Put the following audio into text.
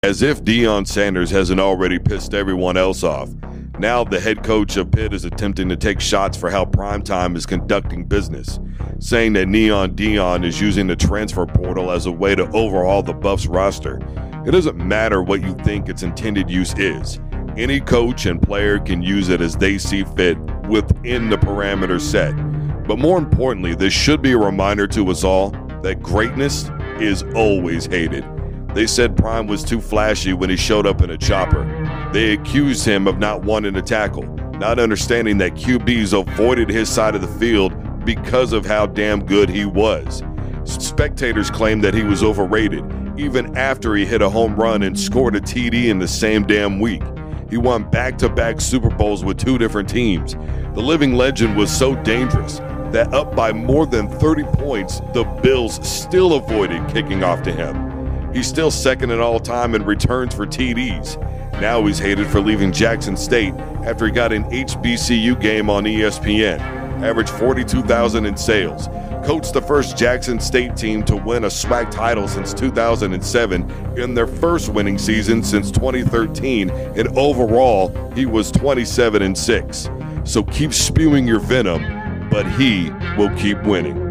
As if Deion Sanders hasn't already pissed everyone else off, now the head coach of Pitt is attempting to take shots for how Primetime is conducting business, saying that Neon Deion is using the transfer portal as a way to overhaul the Buffs roster. It doesn't matter what you think its intended use is. Any coach and player can use it as they see fit within the parameters set. But more importantly, this should be a reminder to us all that greatness is always hated. They said Prime was too flashy when he showed up in a chopper. They accused him of not wanting to tackle, not understanding that QBs avoided his side of the field because of how damn good he was. Spectators claimed that he was overrated, even after he hit a home run and scored a TD in the same damn week. He won back-to-back Super Bowls with 2 different teams. The living legend was so dangerous that up by more than 30 points, the Bills still avoided kicking off to him. He's still second in all time in returns for TDs. Now he's hated for leaving Jackson State after he got an HBCU game on ESPN, averaged $42,000 in sales, coached the first Jackson State team to win a SWAC title since 2007 in their first winning season since 2013, and overall he was 27-6. So keep spewing your venom, but he will keep winning.